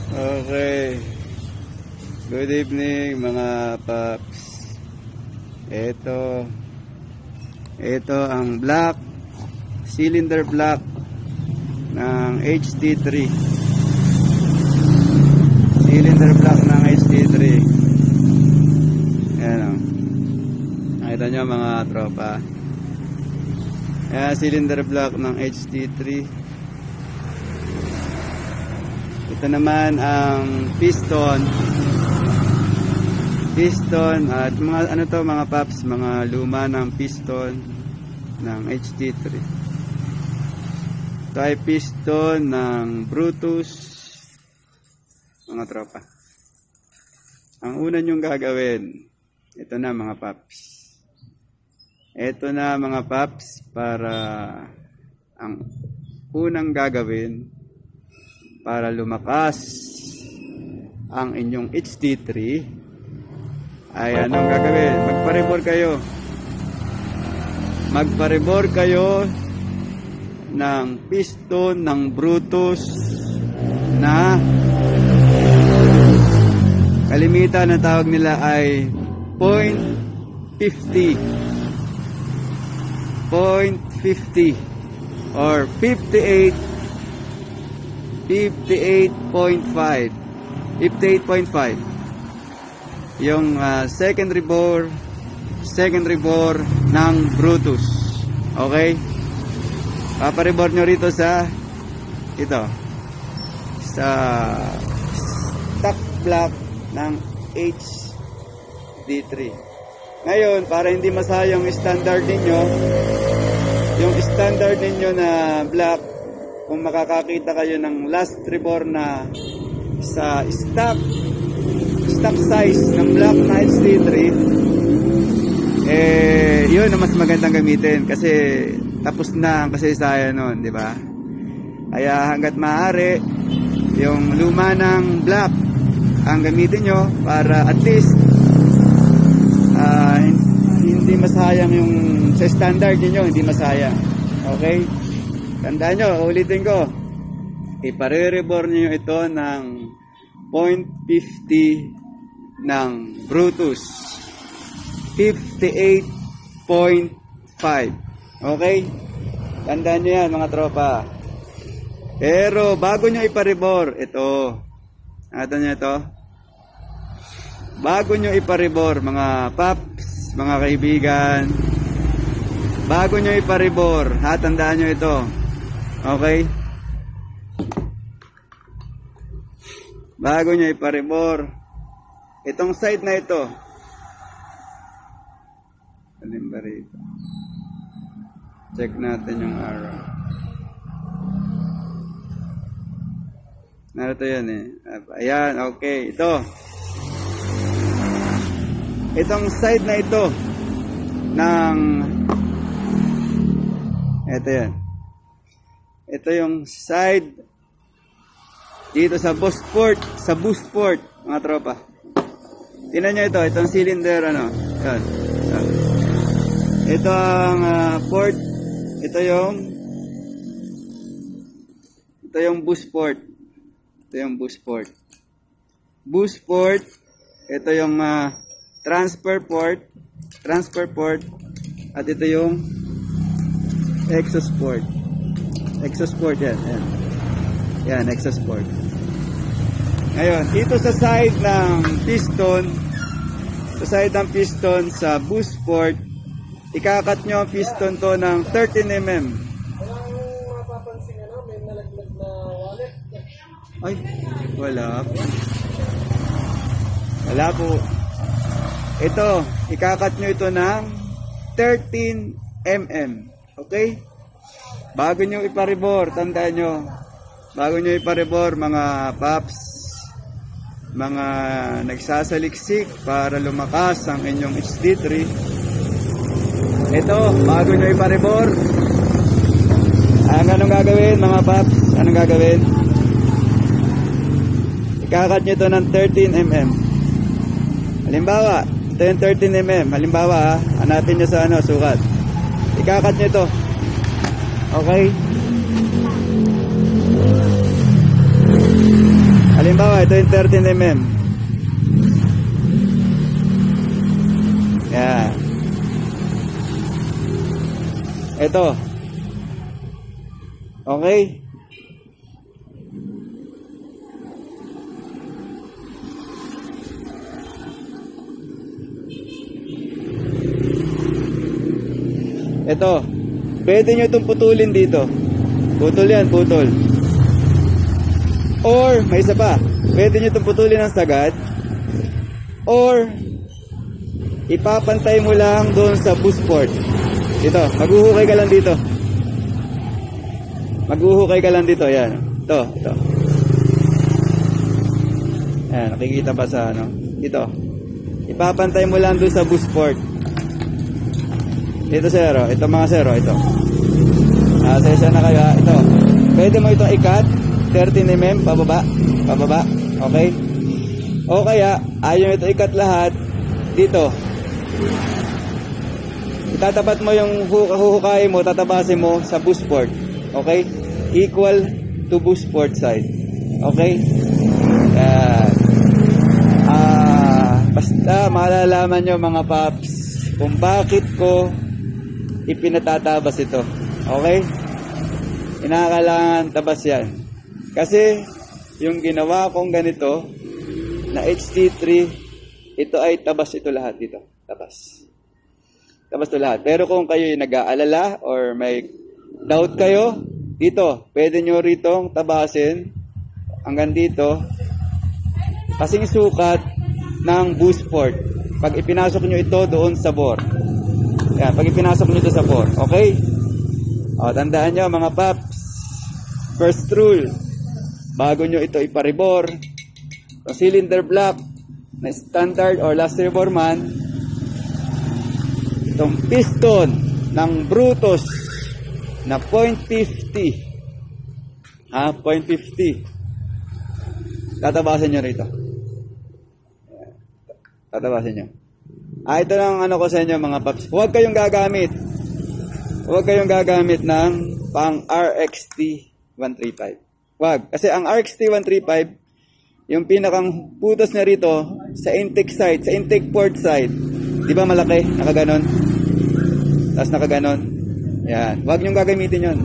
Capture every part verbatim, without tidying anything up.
Okay. Good evening mga paps. Ito. Ito ang black cylinder block ng H T three. Cylinder block ng H T three. Ayan o. Nakita nyo mga tropa. Ayan, cylinder block ng H T three. Ito naman ang piston. Piston at mga ano to mga paps, mga luma ng piston ng H T three. Ito ay piston ng Brutus, mga tropa. Ang una nyong gagawin, ito na mga paps. Ito na mga paps para ang unang gagawin para lumakas ang inyong H T three ay anong gagawin? Magpa-rebore kayo. Magpa-rebore kayo ng piston ng Brutus na kalimitan na tawag nila ay point fifty point fifty or fifty-eight fifty-eight point five fifty-eight point five yung uh, secondary bore secondary bore ng Brutus. Okay, paparebore nyo rito sa ito sa stock block ng H D three. Ngayon, para hindi masayang standard ninyo, yung standard ninyo na block, kung makakakita kayo ng last rebore na sa stock stock size ng block na H T three, eh yun ang mas magandang gamitin kasi tapos na ang kasaysayan nun, di ba? Kaya hanggat maaari yung luma ng block ang gamitin nyo para at least uh, hindi masayang yung sa standard niyo, hindi masayang. Okay? Tandaan nyo, ulitin ko, ipare-rebore nyo ito ng point fifty ng Brutus, fifty-eight point five. Okay? Tandaan nyo yan mga tropa. Pero bago nyo ipare-rebore, ito, nakita nyo ito, bago nyo ipare-rebore mga paps, mga kaibigan, bago nyo ipare-rebore, ha, tandaan nyo ito. Okay? Bago nyo ipare-rebore, itong side na ito, alin ba rito? Check natin yung arrow. Narito yan eh. Ayan, okay. Ito. Itong side na ito ng ito yan. Ito yung side dito sa boost port, sa boost port, mga tropa. Tingnan nyo ito, itong cylinder, ano, yan. Ito ang uh, port, ito yung, ito yung boost port, ito yung boost port. Boost port, ito yung uh, transfer port, transfer port, at ito yung exhaust port. Exhaust port yan, yan. Yan, exhaust port. Ngayon, dito sa side ng piston, sa side ng piston sa boost port, ikakat nyo ang piston to ng thirteen millimeters. Walang mapapansin ano, may nalaglag na wallet. Ay, wala po. Wala po. Ito, ikakat nyo ito ng thirteen millimeters. Okay? Bago nyo iparebore, tandaan nyo, bago nyo iparebore mga paps, mga nagsasaliksik para lumakas ang inyong H D three, ito, bago nyo iparebore, ang anong gagawin mga paps, anong gagawin? Ikakat nyo ito ng thirteen millimeters. Halimbawa, ito yung thirteen millimeters. Halimbawa ha, hanapin nyo sa ano, sukat. Ikakat nyo ito. Okay? Halimbawa, ito yung thirteen millimeter. Yan. Ito. Okay. Ito. Pwede nyo itong putulin dito. Putol yan, putol. Or, may isa pa. Pwede nyo itong putulin ng sagad. Or, ipapantay mo lang doon sa boost port. Ito, maghuhukay ka lang dito. Maghuhukay ka lang dito, yan. Ito, ito. Yan, nakikita pa sa ano. Ito. Ipapantay mo lang doon sa boost port. Ito zero, ito mga zero, ito. Ah, sesya na kayo, ito. Pwede mo itong ikat, thirteen millimeter, pababa, pababa, okay? O kaya, ayaw ito ikat lahat, dito. Itatapat mo yung huhukay mo, tatabasin mo sa boost port, okay? Equal to boost port side, okay? Yan. Ah, basta malalaman nyo mga paps kung bakit ko ipinatatabas ito. Okay? Inakailangan tabas yan. Kasi, yung ginawa kong ganito, na H T three, ito ay tabas ito lahat dito. Tabas. Tabas ito lahat. Pero kung kayo nag-aalala or may doubt kayo, dito, pwede nyo rito tabasin hanggang dito. Kasing sukat ng boost port. Pag ipinasok nyo ito doon sa bore. Yan, pag ipinasok nyo ito sa bore. Okay? O, tandaan nyo mga paps. First rule. Bago nyo ito iparibor, yung cylinder block na standard or last rebor man, itong piston ng Brutus na point fifty. Ha? point fifty. Tatabasin nyo rito. Tatabasin nyo. Ah, ito lang ano ko sa inyo mga paps. Huwag kayong gagamit. Huwag kayong gagamit ng pang R X T one thirty-five. Huwag. Kasi ang R X T one thirty-five, yung pinakang putos na rito, sa intake side, sa intake port side. Di ba malaki? Nakaganon. Tapos nakaganon. Yan. Huwag nyong gagamitin yon.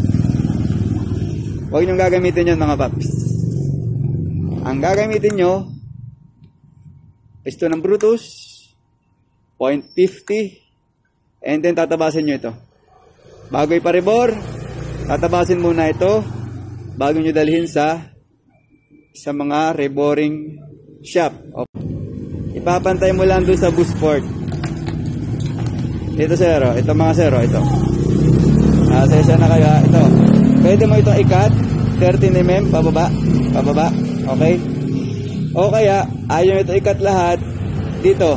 Huwag nyong gagamitin yon mga paps. Ang gagamitin nyo, piston ng Brutus, point fifty, and then tatabasin nyo ito. Bago iparibor, tatabasin muna ito bago nyo dalhin sa sa mga reboring shop. Okay. Ipapantay mo lang doon sa boost port. Ito zero, ito mga zero, ito. Ah, sesya na kayo, ito. Pwede mo itong ikat, thirteen millimeter, pababa, pababa, okay? O kaya, ayaw ito ikat lahat, dito.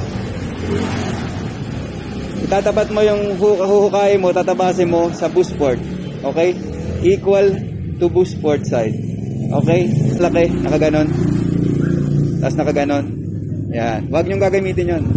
Itatapat mo yung huhukay mo, tatabasin mo sa boost port. Okay? Equal to boost port side. Okay? Laki, nakaganon. Tapos nakaganon. Yan. Huwag nyong gagamitin yon.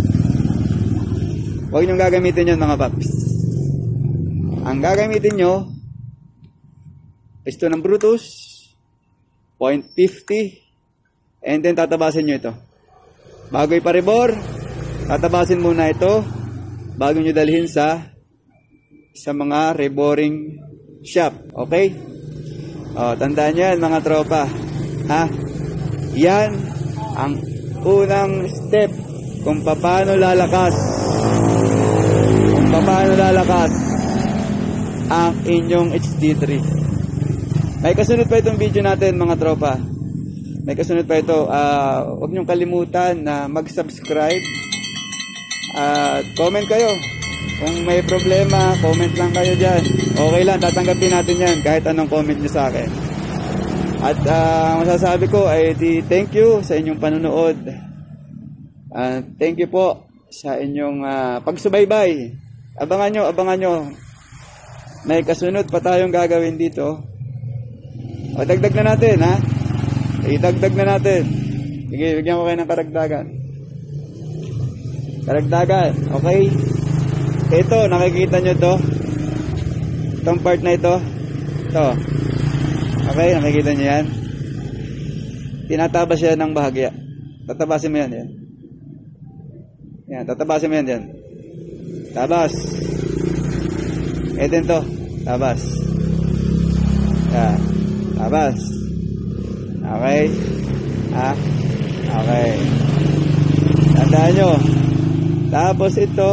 Huwag nyong gagamitin yon mga paps. Ang gagamitin nyo, piston ng Brutus, point fifty, and then tatabasin nyo ito. Bago iparibor, tatabasin muna ito bago nyo dalhin sa sa mga reboring shop. Okay? O, tandaan yan mga tropa. Ha? Yan ang unang step kung paano lalakas kung paano lalakas ang inyong H T three. May kasunod pa itong video natin mga tropa. May kasunod pa ito. Uh, huwag niyong kalimutan na mag-subscribe. At uh, comment kayo. Kung may problema, comment lang kayo dyan. Okay lang, tatanggapin natin yan kahit anong comment nyo sa akin. At uh, masasabi ko ay di thank you sa inyong panunood. Uh, thank you po sa inyong uh, pagsubaybay. Abangan nyo, abangan nyo. May kasunod pa tayong gagawin dito. O, dagdag na natin, ha? Idagdag na natin. Sige, bigyan ko kayo ng karagdagan. Karagdagan, okay? Ito, nakikita nyo to. Itong part na ito. Ito. Okay, nakikita nyo yan. Tinatabas siya ng bahagya. Tatabasin mo yan, yan. Yan, tatabasin mo yan, yan. Tabas. Eh din to. Tabas. Yan. Tabas. Okay. Ha? Okay. Tandaan nyo. Tapos ito.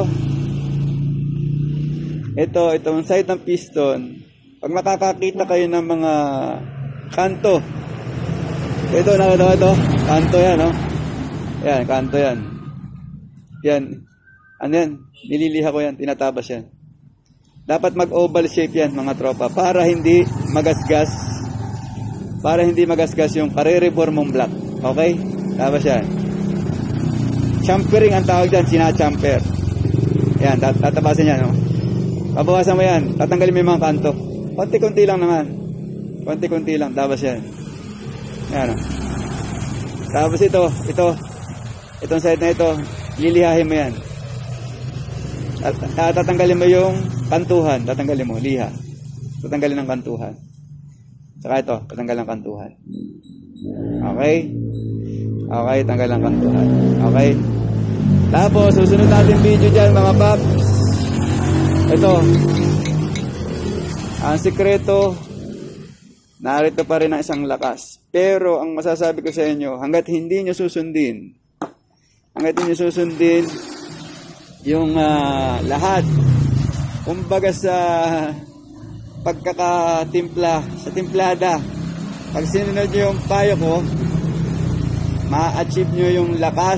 Ito, itong side ng piston. Pag makakakita kayo ng mga kanto. Ito, nakita ko ito. Kanto yan, no? Yan, kanto yan. Yan. Ano yan? Nililiha ko yan. Tinatabas yan. Dapat mag-oval shape yan, mga tropa. Para hindi magasgas. Para hindi magasgas yung kareribor mong block. Okay? Tapos yan. Champering ang tawag dyan. Sina-champer. Yan. Tat tatabasin yan, no? Pabawasan mo yan. Tatanggalin mo yung mga kanto. Konti-konti lang naman. Konti-konti lang. Tapos yan. Yan, no? Tapos ito. Ito. Itong side na ito. Lilihahin mo yan. Tatanggalin mo yung kantuhan. Tatanggalin mo. Liha. Tatanggalin ng kantuhan. Saka ito. Tatanggal ng kantuhan. Okay? Okay. Tanggal ng kantuhan. Okay? Tapos, susunod natin video dyan, mga paps. Ito. Ang sikreto, narito pa rin ang isang lakas. Pero, ang masasabi ko sa inyo, hanggat hindi nyo susundin, hanggat hindi nyo susundin, yung uh, lahat, kumbaga sa pagkakatimpla, sa timplada, pag sinunod nyo yung payo ko, ma-achieve nyo yung lakas,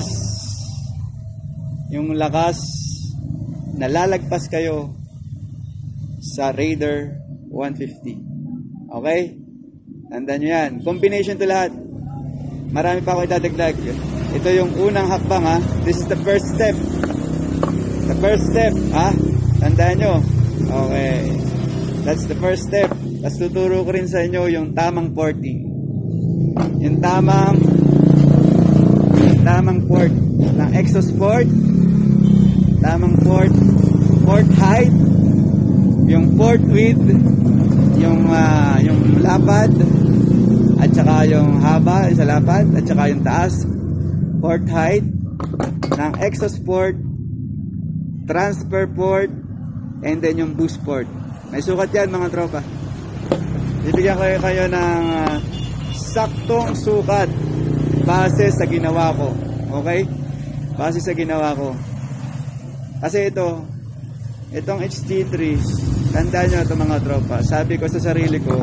yung lakas, nalalagpas kayo sa Raider one fifty. Okay? Tandaan nyo yan. Combination to lahat. Marami pa ako idadagdag. Ito yung unang hakbang, ha. This is the first step. The first step, ha? Tandaan nyo. Okay. That's the first step. Tapos tuturo ko rin sa inyo yung tamang porting. Yung tamang yung tamang port ng ExoSport. Tamang port. Port height. Yung port width. Yung, uh, yung lapad. At saka yung haba sa lapad. At saka yung taas. Port height ng ExoSport. Transfer port. And then yung boost port. May sukat yan, mga tropa. Bibigyan ko kayo ng uh, saktong sukat base sa ginawa ko. Okay? Base sa ginawa ko. Kasi ito, itong H T three, tandaan nyo ito, mga tropa. Sabi ko sa sarili ko,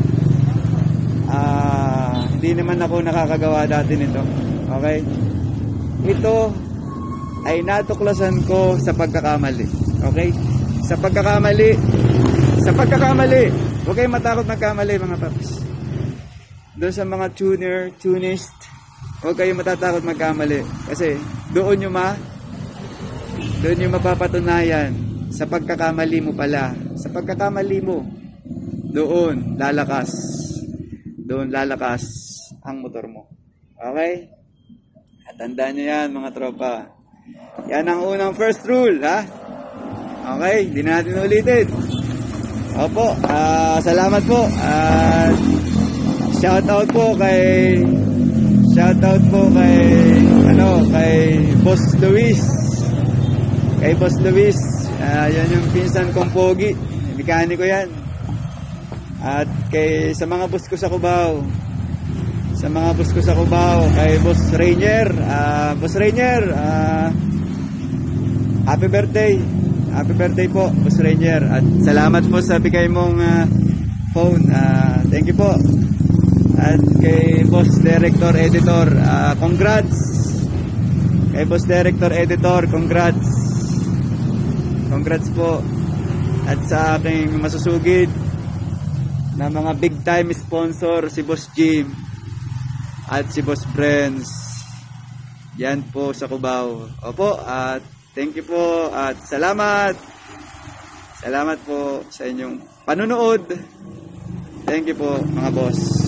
uh, hindi naman ako nakakagawa dati nito. Okay? Ito ay natuklasan ko sa pagkakamali. Okay? Sa pagkakamali, sa pagkakamali, huwag kayong matakot magkamali, mga paps. Doon sa mga tuner, tunist, huwag kayong matatakot magkamali. Kasi doon nyo ma, doon nyo mapapatunayan sa pagkakamali mo pala. Sa pagkakamali mo, doon lalakas. Doon lalakas ang motor mo. Okay? At tandaan nyo yan, mga tropa. Yan ang unang first rule, ha? Okay, hindi na natin ulitin. Opo, uh, salamat po. At uh, shout out po kay shout out po kay ano, kay Boss Luis. Kay Boss Luis. Uh, yan yung pinsan kong pogi. Mekaniko yan. At kay sa mga boss ko sa Cubao. Sa mga boss ko sa Cubao, kay Boss Rainier, uh, Boss Rainier, uh, happy birthday. Happy birthday po, Boss Rainier. At salamat po sa bigay mong uh, phone. Uh, thank you po. At kay Boss Director Editor, uh, congrats. Kay Boss Director Editor, congrats. Congrats po. At sa aking masusugid na mga big time sponsor, si Boss Jim at si Boss Brens. Yan po sa Cubao. Opo, at thank you po at salamat. Salamat po sa inyong panunood. Thank you po, mga boss.